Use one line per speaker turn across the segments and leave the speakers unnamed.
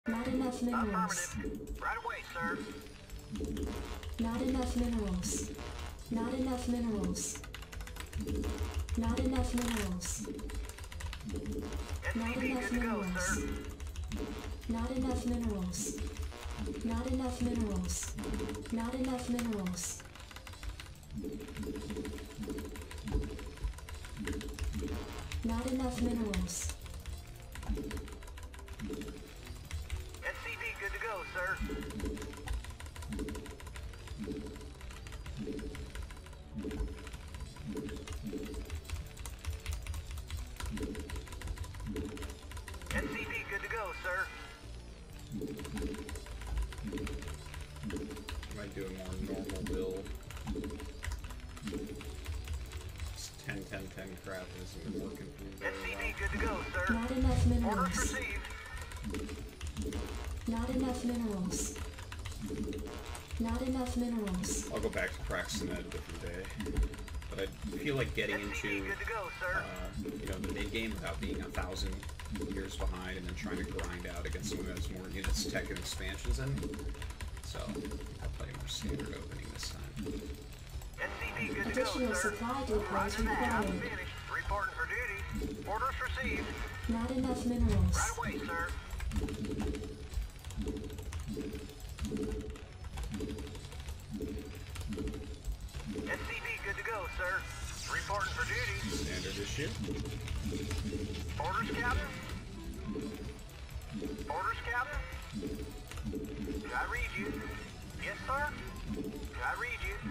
Not enough minerals.
Right away, sir.
Not enough minerals. Not enough minerals. Not enough minerals. Not
SCV
enough
good to go,
minerals.
sir.
Not enough minerals. Not enough minerals. Not enough minerals. Not enough minerals.
SCV good to go, sir. SCV good to go, sir.
Might do a more normal build. This 10-10-10 crap hasn't been working for me very
SCV
well.
good to go, sir.
Not enough
Orders
minerals.
received.
Not enough minerals. Not enough minerals.
I'll go back to practicing that a different day. But I feel like getting
SCV
into
good to go, sir.
the mid-game without being 1,000 years behind and then trying to grind out against someone who has more units, tech, and expansions in. So I'll play a more standard opening this time.
SCV good to go,
Additional
sir.
supply depots
Roger that. I'm
required.
finished. Reporting for duty. Orders received.
Not enough minerals.
Right away, sir. SCV good to go, sir. Reporting for duty.
Standard issue.
Orders, Captain. Orders, Captain. Can I read you? Yes, sir. Can I read you?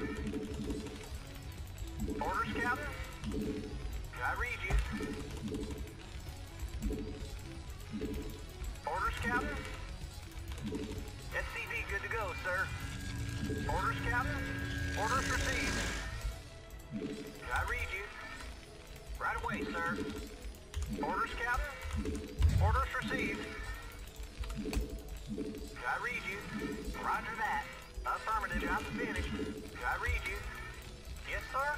Orders, Captain. Can I read you? Orders, Captain. SCV good to go, sir. Orders, Captain. Orders received. Can I read you? Right away, sir. Orders, Captain. Orders received. Can I read you? Roger that. Affirmative. Job's finished. Can I read you? Yes, sir.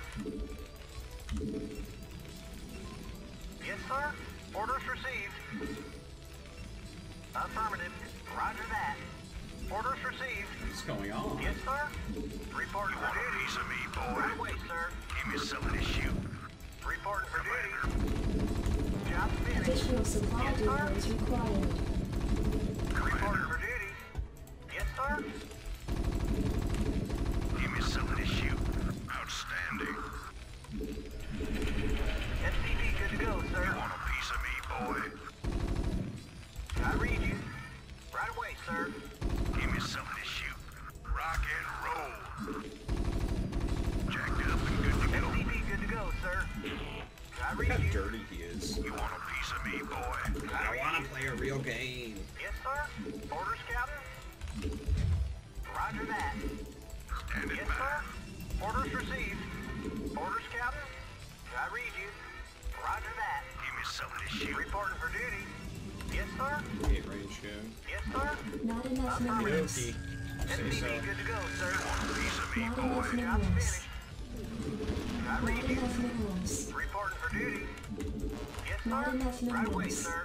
Yes, sir. Orders received. Affirmative. Roger that. Orders received.
What's going on?
Yes, sir. Reporting for duty.
Piece of me, boy.
Right away, sir.
Give me something to shoot.
Reporting for duty. Job's finished.
Additional supply
Yes, sir.
depots required.
Reporting for duty. Yes, sir.
Give me something to shoot. Outstanding.
SCV good to go, sir.
You want a piece of me, boy?
Can I read you? Right away, sir.
Give me something to shoot. Rock and roll. Jacked up and good to go.
SCV good to go, sir. Can I
Look
read
how
you?
dirty he is.
You want a piece of me, boy?
I want to play a real game.
Yes, sir. Orders, Captain. Roger that.
Standing
Yes,
by.
sir. Orders received. Orders, Captain. Can I read you? Roger that.
Give me something to shoot.
Reporting for duty. Yes, sir.
8 range gun.
Yes, sir.
Not enough
Affirmative.
minerals.
Say
SCV
so.
good to go, sir.
Want a piece of me,
Not
boy?
enough
Job's
minerals.
finished. Can I
Not
read you?
enough minerals.
Reporting for duty. Yes, sir.
Not enough
Right away,
minerals.
sir.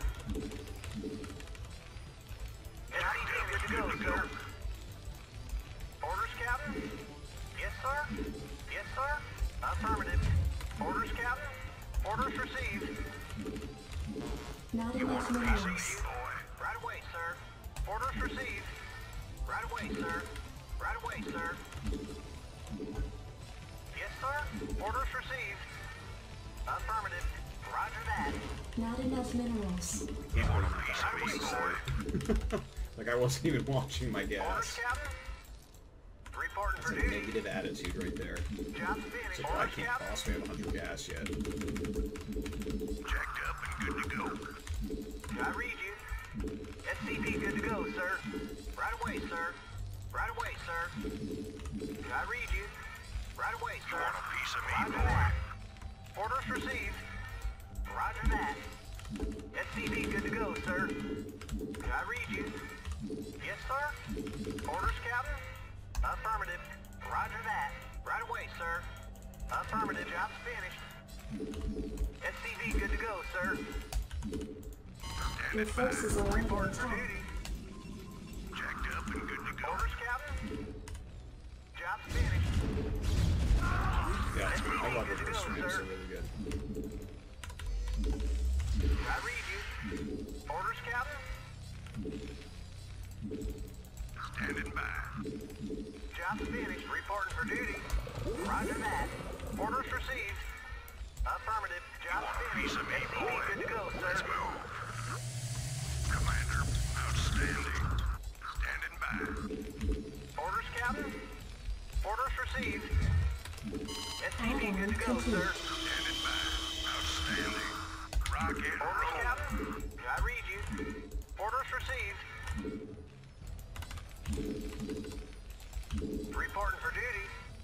SCV good to go, sir. Orders, Captain? Yes, sir. Yes, sir. Affirmative. Orders, Captain? Orders received.
Not
You
enough
want a piece of me,
minerals.
boy?
Right away, sir. Orders received. Right away, sir. Right away, sir. Yes, sir. Orders received. Affirmative. Roger that.
Not enough minerals.
Can't
Want a
believe
piece
that.
of me, boy?
Like I wasn't even watching my
Orders,
gas.
Captain? Reporting
It's
for
a
duty.
negative attitude right there.
Job's
It's
finished.
like, I
Orders,
can't
Captain?
possibly have 100 gas yet.
Jacked up and good to go.
Can I read you? SCV good to go, sir. Right away, sir. Right away, sir. Can I read you? Right away,
You
sir.
want a piece of me,
Roger
boy?
that. Orders received. Roger that. SCV good to go, sir. Can I read you? Yes, sir. Orders, Captain? Affirmative. Roger that. Right away, sir. Affirmative. Job's finished. SCV good to go, sir.
Your forces are under
Reporting for
attack.
duty.
ramps
sir.
are really good.
I read you. Orders, Captain?
Standing by.
Job's finished. Reporting for duty. Roger that. Orders received. Affirmative. Job's
Piece
finished.
of me,
SCV
boy.
good to go, sir.
Let's move. Commander, outstanding. Standing by.
Orders, Captain? Orders received. SCV
Add-on
good to go,
complete.
sir.
Standing by. Outstanding. Rock and
Orders,
roll.
Captain? I read you. Orders received. Reporting for duty.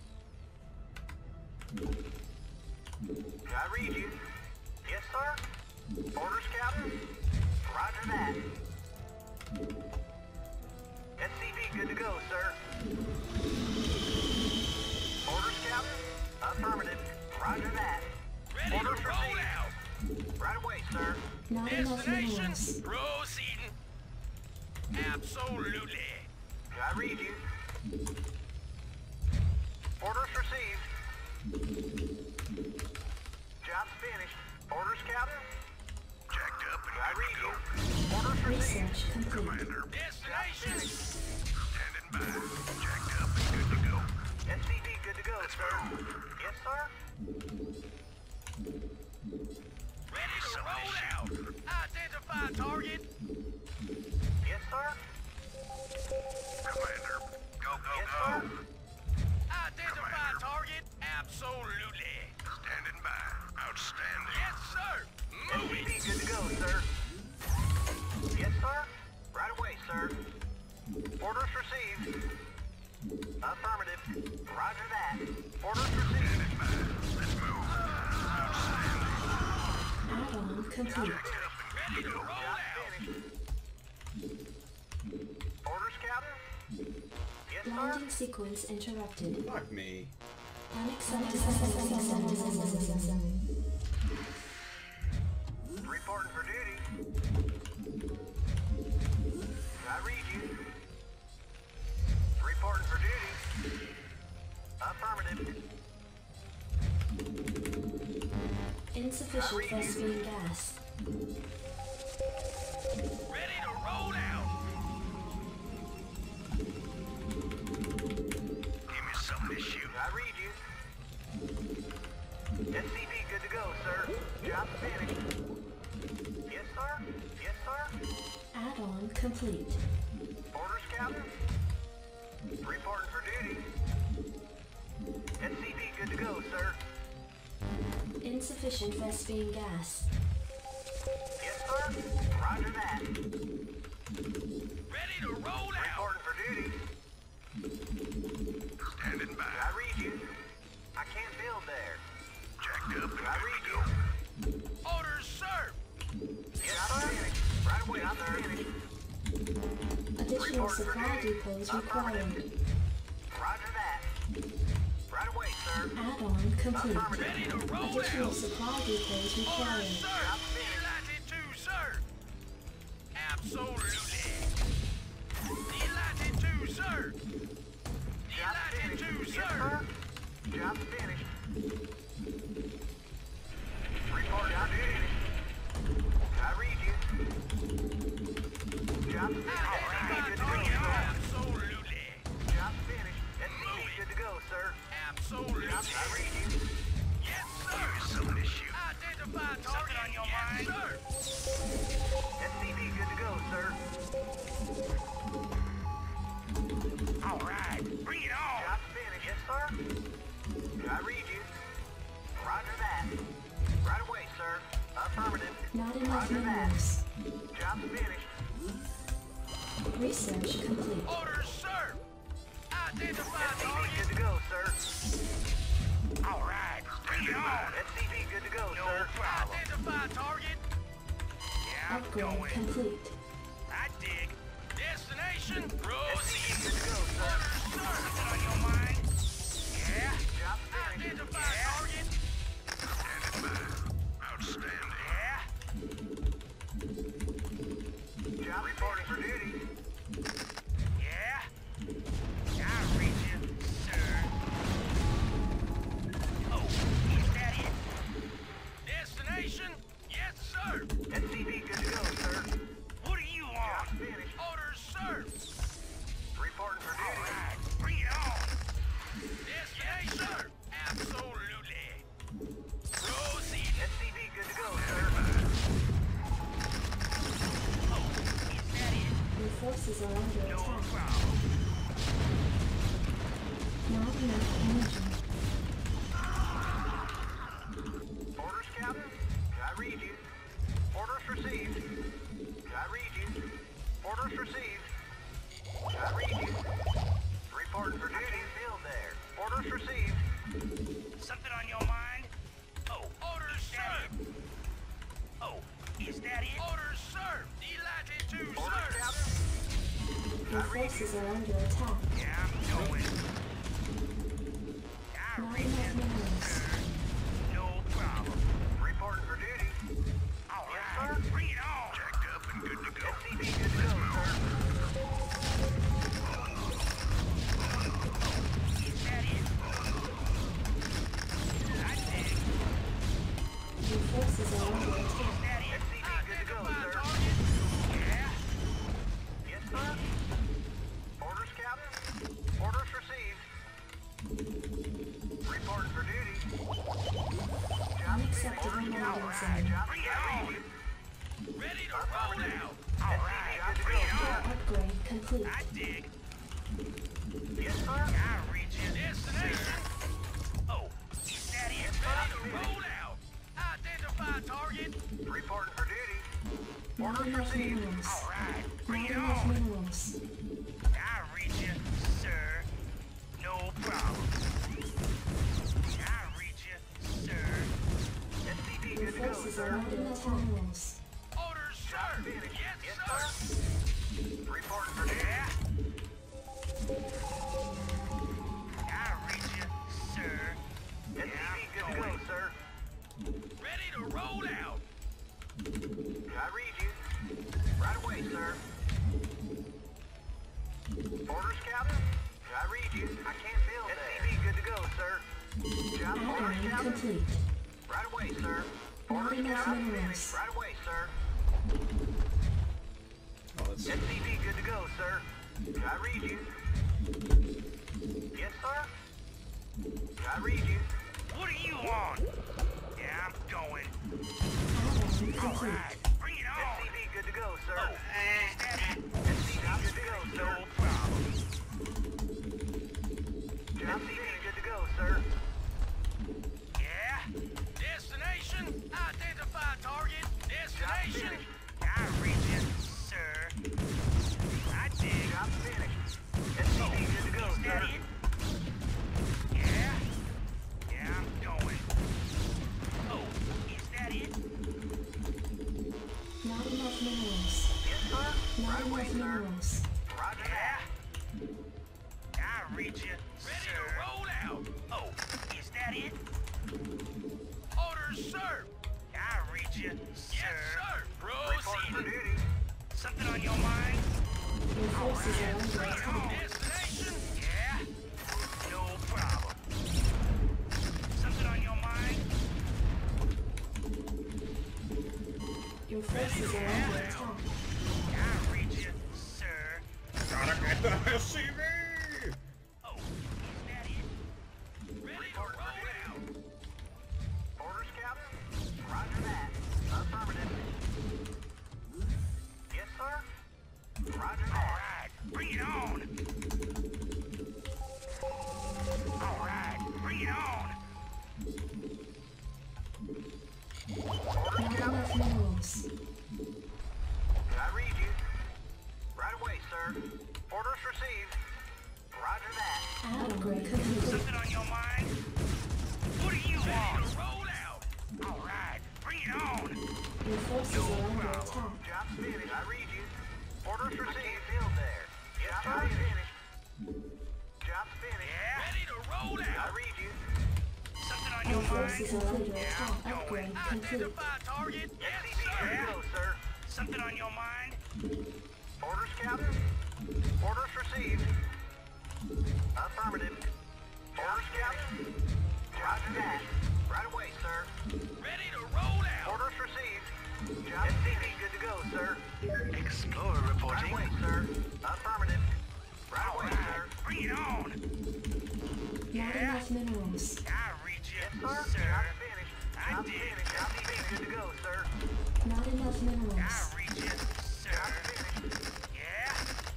I read you. Yes, sir? Orders, Captain? Roger that. SCV good to go, sir. Orders, Captain? Affirmative. Roger that.
Ready
Orders
to roll
received.
out.
Right away, sir.
Not enough
Destination,
minerals.
proceeding. Absolutely.
I read you. Orders received. Job's finished. Orders, Captain?
Jacked up and
I
good
read
to
you.
go.
Orders received.
Research complete.
Commander,
Destination.
standing by. Jacked up and good to go.
SCV good to go, sir. Yes, sir?
Ready to roll out. Identify target.
Yes, sir?
Commander, go, go,
Yes,
go.
sir?
Identify target. Absolutely. Standing by. Outstanding. Yes, sir. Move
SCV
it.
good to go, sir. Yes, sir? Right away, sir. Orders received. Affirmative. Roger that. Orders received.
Standing by. Let's move. Outstanding.
Add-on complete.
Jacked up and
Job's
good to go.
finished. Orders, Captain? Yes, sir?
Landing sequence interrupted.
Fuck me.
Unacceptable.
Reporting for duty. I read you. Reporting for duty. Affirmative.
Insufficient Vespene gas.
Ready to roll out. Give me something to shoot.
I read you. SCV good to go, sir. Job finished. Yes, sir? Yes, sir?
Add-on complete.
Orders, Captain? Reporting for duty. SCV good to go, sir.
Insufficient Vespene gas.
Yes, sir? Roger that.
Ready to roll out.
Reporting for duty.
Standing by.
I read you. I can't build there.
Jacked up and
I
good
read
to
you.
go. Orders, sir.
Yes, sir? Right away, sir.
Additional supply depots required.
Roger that. Right away, sir.
Add-on complete.
Ready to roll
Additional
out.
supply depots
Orders,
required.
sir. Delighted to, sir. Absolutely. Delighted to, sir.
Job
Delighted
finished.
to,
Yes,
sir.
sir? Job finished. Report out duty. I read you. Job finished. SCV good to go, sir.
Absolutely.
Job finished. SCV good to go, sir.
Absolutely.
I read you.
Yes, sir. Something to shoot. Identify target. On your mind. Sir.
SCV good to go, sir.
All right. Bring it on.
Job finished. Yes, sir? I read you. Roger that. Right away, sir. Affirmative.
Not enough
Roger that.
minerals.
Job finished.
Research complete.
Orders, sir. Identify
SCV
target.
good to go, sir.
All right. Bring it on.
SCV good to go, sir.
Identify target. Yeah, I'm
Upgrade
going.
complete.
I dig. Destination.
SCV
Proceed.
good to go, sir.
Orders, sir. Something on your mind? Yeah.
Job finished.
Identify target. Standing by. Outstanding. Yeah.
Job reporting for duty.
Yeah. I reach you, sir. Oh, is that it?
forces are under
No
attack.
problem.
Not enough energy.
Orders, Captain? Can I read you? Orders received. Can I read you? Orders received. Can I read you? Reporting for duty. Field there. Orders received.
Something on your mind? Oh, orders, sir. Oh, is that it? Orders, sir. Delighted to,
Orders,
sir.
Captain?
Your forces are under attack.
Yeah, I'm going. I
Not
read
enough
it,
minerals.
sir. No problem.
Reporting for duty.
All
Yes,
right,
sir.
bring it on.
Checked up and good to go. SCV good to go, sir.
Is that it? I dig.
Your forces are under attack.
Is that it?
SCV good to go, sir.
Yeah.
Yes, sir. Orders, Captain? Orders received. Reporting for duty. Job finished.
Unacceptable
Orders,
mining
Captain.
zone.
Job
Bring it
finished.
on. Ready to roll out. All
SCV
right,
good to
bring
go,
it
sir.
on.
Upgrade complete.
I dig.
Yes, sir.
I reach your destination. Oh, is that it? Ready to roll out. Identify target.
Reporting for duty.
Not
Orders
enough
received.
minerals.
All right, bring
Not
it
enough
on.
minerals.
I reach you, sir. No problem. I reach you, sir.
SCV
Your
good to go,
forces
sir.
are not enough minerals.
Orders, sir.
Job finished.
Yes,
Yes,
sir.
sir. Reporting for duty.
Yeah. I reach you, sir.
SCV good to go, sir.
Ready to roll out.
Can I read you? Right away, sir. Orders, Captain? Can I read you? I can't build that. SCV good to go, sir. Job orders,
Add-on
Captain?
complete.
Right away, sir.
Not
Orders,
enough
Captain?
minerals.
Right away, sir.
Oh, let's see.
SCV good to go, sir. Can I read you? Yes, sir. Can I read you?
What do you want? Yeah, I'm going.
Add-on
All
complete.
right, bring it on.
SCV good to go, sir.
Oh, is that it?
SCV good to go,
No
sir.
problem.
SCV good to go, sir.
Yeah. Destination. Identify target. Destination. I reach it, sir. I dig.
Job finished. SCV good to go,
Is that
sir.
it? Yeah. Yeah, I'm going. Oh, is that it?
Not enough minerals.
Yes, sir.
Not
Right away,
enough
sir.
minerals.
Roger
Yeah.
that.
I reach you, ready to roll out. Oh, is that it? Orders, sir. I reach you, sir. Yes, sir.
Reporting for
Proceed.
duty.
Something on your mind?
Your forces are under
Bring it on.
attack.
Destination? Yeah. No problem. Something on your mind?
Your forces are under attack.
I reach you, sir.
Gotta get the SCV!
Oh, is that it? Ready to roll out.
Orders, Captain? Roger that. Affirmative. Yes, sir. Roger
All
that.
right, bring it on. All right, bring it on.
Orders,
Not
Captain?
enough minerals.
Can I read you? Right away, sir. Orders received. Roger that.
Upgrade complete.
Something on your mind? What do you want? To roll out. All right, bring it on.
Your forces are under attack.
Job's finished. I read you. Orders received. Field there. Yes, sir. Finished. Job's finished.
Yeah. Ready to roll
I
out.
read you.
Something on
Your
your mind?
forces are under
Yeah,
attack.
I'm going.
Upgrade complete.
Identify target. Yes,
SCV good to
sir.
go, sir.
Something on your mind?
Orders, Captain? Orders received. Affirmative. Orders, Captain? Roger that. Right away, sir.
Ready to roll out.
Orders received. Job SCV good to go, sir.
Explorer
Right
reporting.
away, sir. Affirmative. Right
All
away,
right,
sir.
bring it on.
Not
Yeah.
enough minerals.
I reach you,
Yes, sir.
sir.
Job finished.
I
Job
did.
finished. Job finished. Good to go, sir.
Not enough minerals.
I reach you, sir.
Job finished.
Yeah.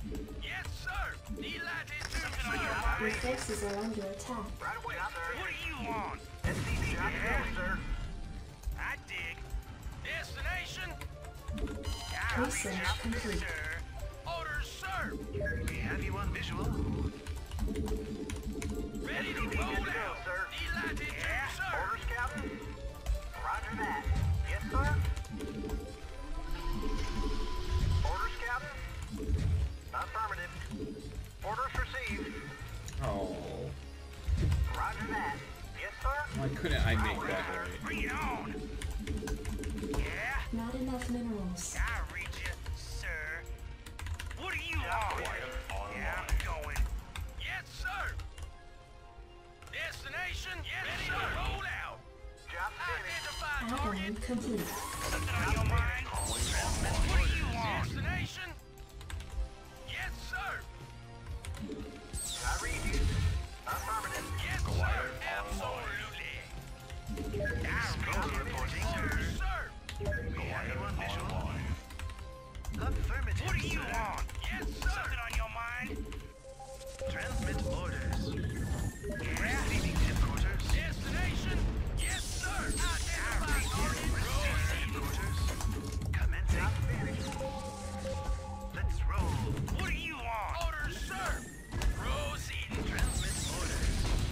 Your forces are under attack.
Right away, sir.
What do you want?
SCV, good to go, sir.
I dig. Destination?
Research complete.
Sir. Orders, sir.
We have you on visual.
Ready to
SCV, good
roll
to go,
out.
sir.
Delighted, sir.
Orders, Captain? Roger that. Yes, sir? Orders, Captain? Affirmative. Orders received.
Oh.
Roger that. Yes, sir?
Why couldn't I make that right?
Bring it on. Yeah,
Not enough minerals.
I read you, sir. What do you want? Yeah, I'm going. Yes, sir. Destination? Yes, ready sir. To roll out.
Job finished.
Identify target.
Add-on complete.
Something on your mind? What do you want? Destination? Yes, sir.
I read you. Affirmative.
Yes, sir. Absolutely. I reporting, sir. Sir.
We have you on visual. Affirmative.
What do you want? Yes, sir. Something on your mind?
Transmit orders.
Yeah.
Receiving headquarters.
Destination? Yes, sir. Identify target.
Headquarters. Commencing. Job finished. Let's roll.
What do you want? Orders, sir. Proceeding.
Transmit orders.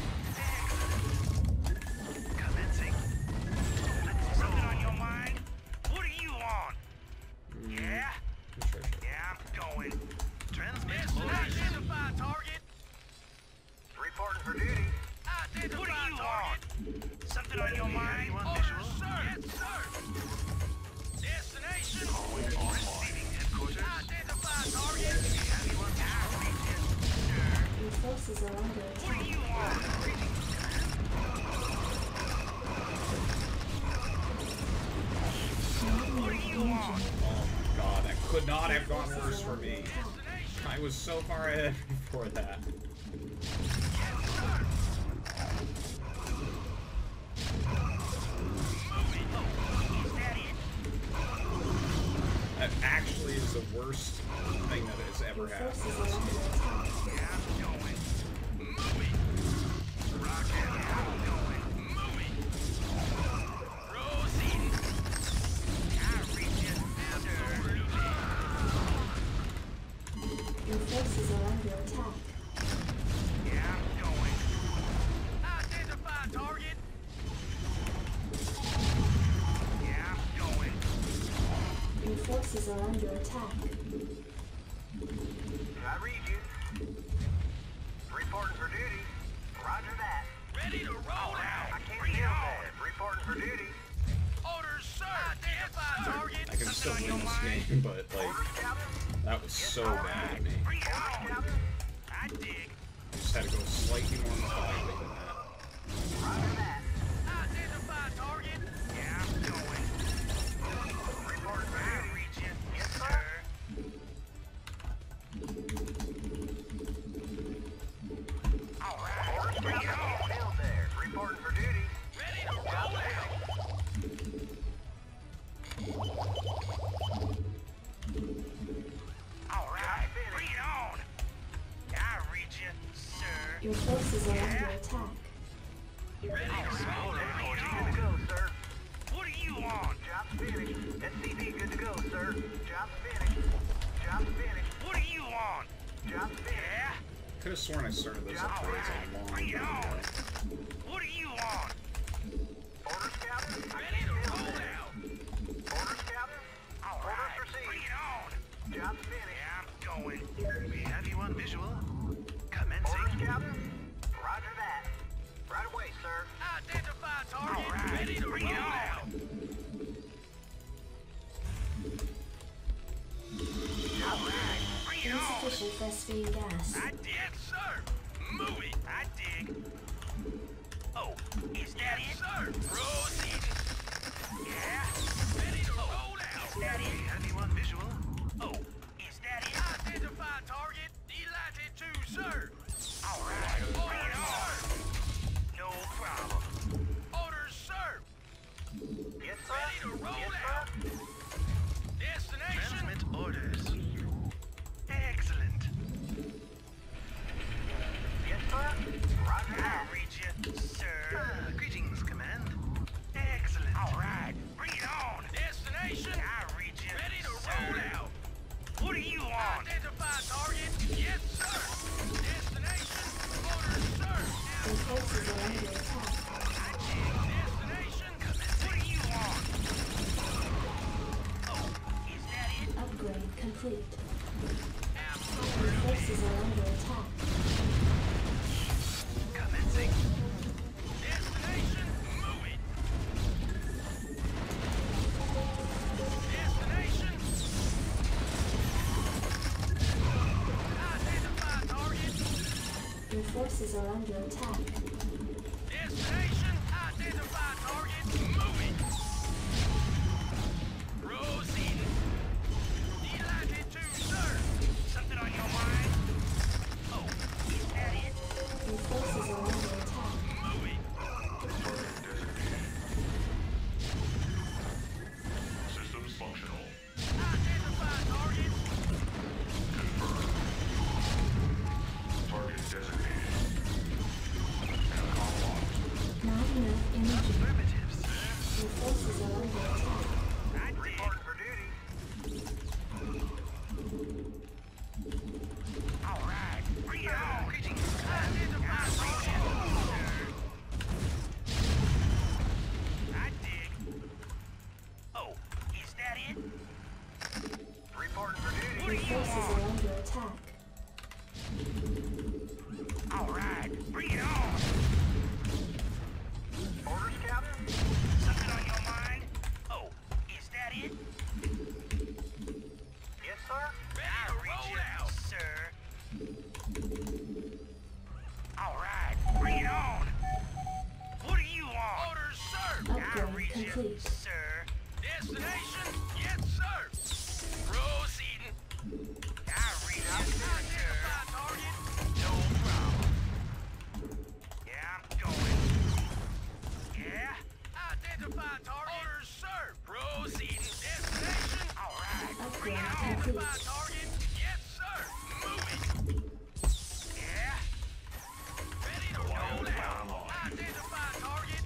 Excellent. Commencing. Let's
Something
roll.
on your mind? What do you want? Yeah?
Sure.
Yeah, I'm going.
Transmit
Destination.
orders.
Identify target.
Reporting for duty.
Identify what do you want? Something on your mind?
you on
Orders,
visual?
sir. Yes, sir. Destination.
Receiving headquarters.
Identify target.
Have you on visual?
Your forces are under
What do
attack.
you want? What do you want?
Oh my god, that could not have gone worse for me.
Destination.
I was so far ahead before that.
Is that it?
That actually is the worst thing that has ever
Your
happened.
forces are under attack.
Yeah, I'm going. Moving. Rocket. Yeah, I'm going. Moving. Proceeding. I reach it. Absolutely.
Your forces are under attack.
Yeah, I'm going. Identify target. Yeah, I'm going.
Your forces are under attack.
I read you. Reporting for duty. Roger that.
Ready to roll out.
I can't
Bring
deal
it
with
on.
that. Reporting for duty.
Orders, sir. Identify target.
I can still
Something on
win
your
this
mind?
game, but like
Orders, Captain.
that was so bad of me.
Bring it
Orders,
on.
Captain.
I dig.
I just had to go slightly more methodically than that.
Roger that.
Identify target. Yeah, I'm going.
Reporting for
I
duty.
reach you.
Yes, sir.
sir. All right.
Orders,
Bring it
Captain.
on.
Field there. Reporting for duty.
Ready to roll out. All right. Bring it on. I reach you, sir.
Your forces are under attack.
Ready to roll out.
Good to go, sir.
What do you want?
Job's finished. SCV, good to go, sir. Job's finished. Job's finished.
What do you want?
Job's finished.
Yeah?
Could have sworn I started those
All
upgrades
right.
a long
Bring it
time
on.
ago.
What do you want?
Orders, Captain. I
Ready
can't
to
deal
roll
with that.
out.
Orders, Captain.
All
Orders
right.
received.
Bring it on.
Job's finished.
Yeah, I'm going.
We have you on visual. Commencing. Orders, Captain. Roger that. Right away, sir.
Identify target. All right.
Ready to
Bring it
roll
on.
out.
All right. Bring it on.
Insufficient phosphine gas.
I dig, sir. Move it. I dig. Oh, is that it? Sir. Proceed. Yeah. Ready to roll out. Is that it?
Have you on visual?
Oh, is that it? Identify target. Delighted to, sir. All right. Bring it on. No problem. Orders, sir.
Yes, sir.
Ready to roll
yes,
out.
sir.
Destination.
Transmit orders. Excellent. Yes, sir.
forces are under attack.
Commencing. Destination, moving. Destination. Identify target.
Your forces are under attack.
Destination, identify target, moving. Proceeding. Delighted to, sir. Something on your mind? Oh, is that it?
Your forces are under attack.
Moving.
Systems functional.
Identify target.
Target designated. Capcom locked.
Not enough energy.
Affirmative, sir.
Your forces are under attack.
I did.
Reporting for duty.
All right. Bring it on. Identify target, sir. I dig. Oh, is that it?
Reporting for duty.
What do
Your
you
forces
want?
are under attack.
All right, bring it on.
Orders, Captain?
Something on your mind? Oh, is that it?
Yes, sir.
Ready to roll out, sir. All right, bring it on. What do you want? Orders, sir. I
Upgrade
read you,
complete.
sir. Destination? Yes, sir. Proceeding. I read you, sir. Target? No problem. Yeah, I'm going. Yeah? Identify target. Orders, sir. Proceeding. Destination? All right. Bring it on.
Complete.
Identify target. Yes, sir. Moving. Yeah? Ready to roll out. Identify target.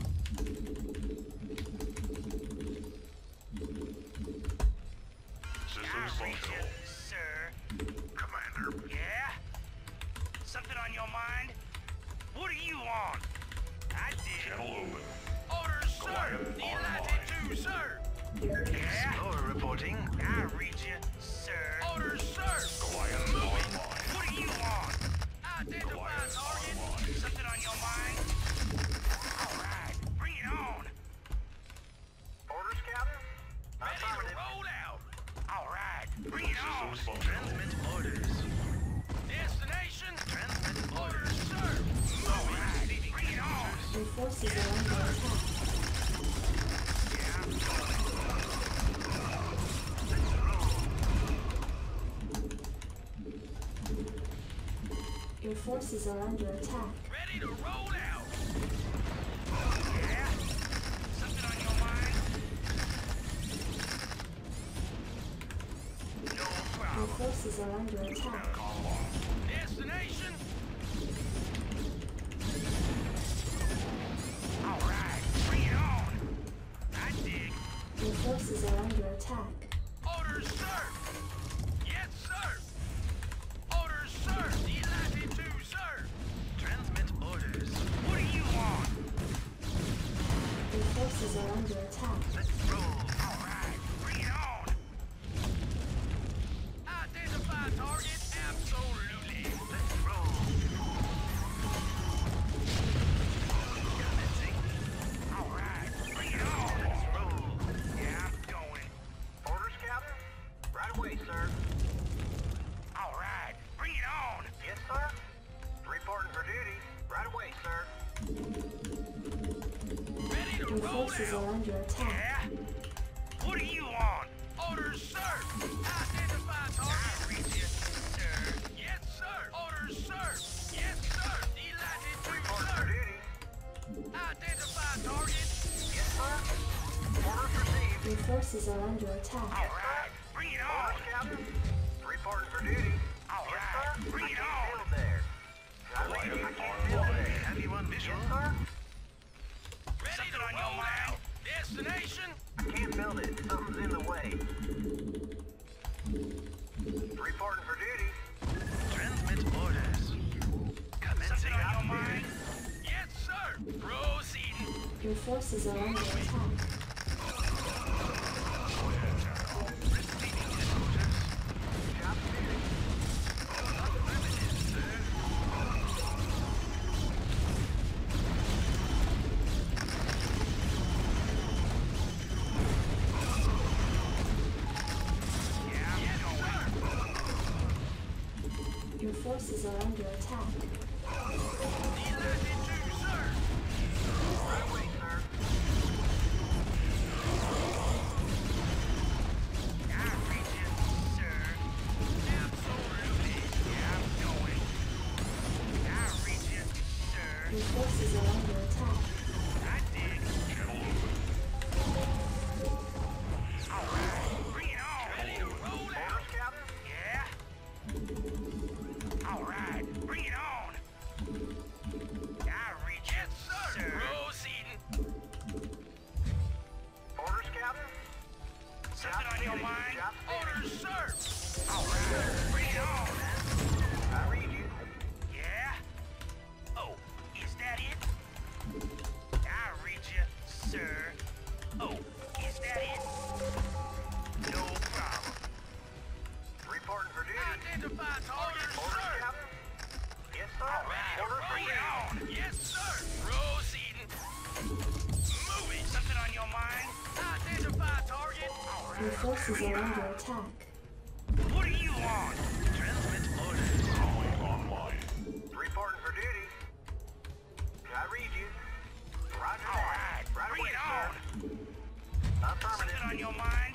Systems
I read
functional.
you, sir. Commander. Yeah? Something on your mind? What do you want? I did.
Channel open.
Orders, sir.
Goliath
Delighted to, sir. Yeah?
Explorer reporting.
I read you, sir. Orders, sir.
Goliath online.
What do you want? Identify
Goliath
target.
online.
Something on your mind? All right. Bring it on.
Orders, Captain?
Ready to
Affirmative.
roll out. All right. Bring it on.
Systems functional.
Orders. Destination. Transmit orders, sir. All right. Bring it on.
Your forces are under attack.
Yeah, I'm going.
Your forces are under attack.
Ready to roll out. Yeah? Something on your mind? No
Your
problem.
forces are under attack.
Capcom locked.
Destination? All right. Bring it on. I dig.
Your forces are under attack.
Orders, sir. Yes, sir. Orders, sir. Delighted to, sir. Transmit orders. What do you want?
Your forces are under attack.
Let's roll. All right. Bring it on. Identify target. Absolutely. Let's roll. Commencing. All right. Bring it on. Let's roll. Yeah, I'm going.
Orders, Captain? Right away, sir.
All right. Bring it on.
Yes, sir. Reporting for duty. Right away, sir.
Ready to
Your
roll
forces are
out.
under attack.
Yeah? What do you want? Orders, sir. Identify target. I read you, sir. Yes, sir. Orders, sir. Yes, sir. Delighted to,
Reporting for
sir.
duty.
Identify target.
Yes, sir. Orders received.
Your forces are under attack.
All right. Bring it on.
Orders, Captain? Reporting for duty.
All
Yes,
right.
sir.
Bring
I
it
can't
on.
build there. I read you. I can't build there.
Have you on visual?
Yes, sir.
Ready to roll out. Destination?
I can't build it. Something's in the way. Reporting for duty.
Transmit orders. Commencing on your mind? Yes, sir. Proceeding.
Your forces are under attack.
Receiving orders.
Job finished.
Affirmative.
Your forces are under attack.
Need landing too, sir.
Right away, sir.
I reach you, sir. Absolutely. Yeah, I'm going. I reach you, sir.
Your forces are under attack.
I dig. All right, bring it on. Ready to roll out.
Orders, Captain?
Yeah. All right, bring it on. I reach it, sir. Proceeding.
Orders, Captain?
Something on your mind?
Job
Orders, sir. All right, bring it on.
I read you.
Yeah. Oh, is that it? I read you, sir. Oh, is that it? No problem.
Reporting for duty.
Identify target,
Orders, Captain? Yes, sir. Orders for
Bring it
duty.
on. Yes, sir. Proceeding. Moving. Something on your mind? Identify target. All right.
Your forces are under attack.
What do you want? Transmit orders.
Calling online.
Reporting for duty. I read you. Roger
All
that.
right.
Right
Bring
away,
it
sir.
on.
Affirmative.
Something on your mind?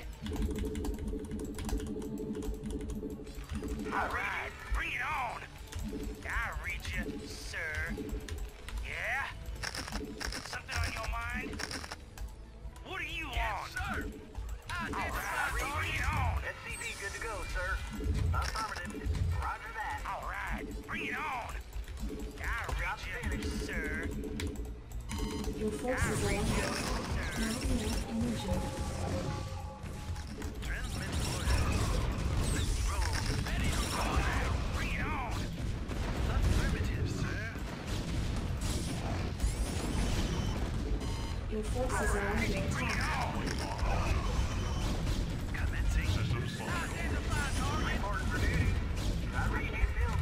All right. Bring it on. I read you, sir. Yeah? Something on your mind? What do you want? Sir. All right. Bring it on.
SCV good to go, sir. Affirmative. Roger that.
All right. Bring it on. I read you, sir.
Your forces are under attack. Not enough energy.
Transmit orders. Let's roll. Ready to roll out. Bring it on. Affirmative, sir.
Your forces are under
Bring it
attack.
on. Commencing.
Systems functional.
Identify target.
Reporting for duty. I read you field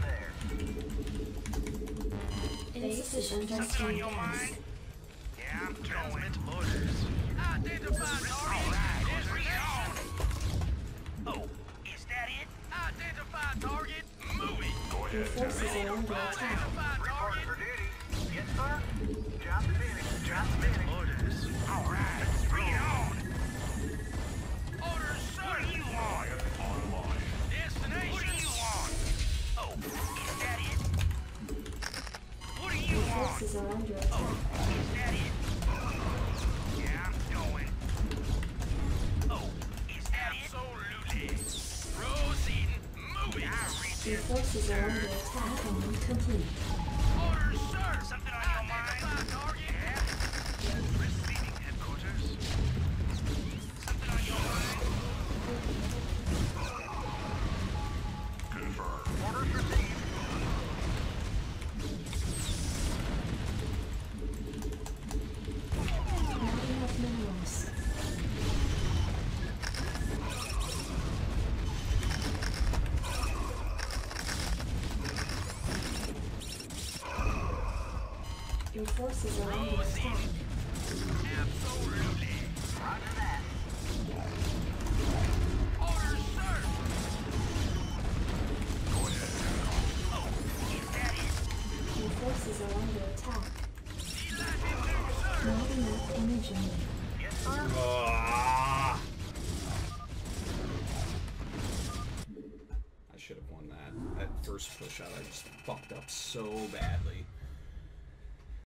there.
Insufficient
Something on
oxygen
your
gas.
mind? Yeah, I'm transmit orders. Identify target. All right, bring it on. Oh, is that it? Identify target. Moving.
Your forces are under attack.
Identify
Reporting
target.
for duty. Yes, sir. Job finished. Job finished.
Orders. All right, bring it on. Orders, sir. What do you want?
Online.
Destination. What do you want? Oh, is that it? What do you
Your
want?
forces are under
Oh,
attack.
is that it? Yeah, I'm going. Oh, is that it? Absolutely. Proceeding. Moving. I reach
Your
it.
forces are under attack and complete.
Orders, sir. Something on your mind? Target. Yeah. Receiving headquarters. Something on your mind?
Confirmed.
Orders received.
Not enough minerals. Your forces are under attack.
Absolutely.
Roger that.
Orders, sir. Oh, is that it?
Your forces are under attack.
Need landing too, sir.
Not enough energy.
Yes, sir.
I should have won that. That first push out, I just fucked up so badly.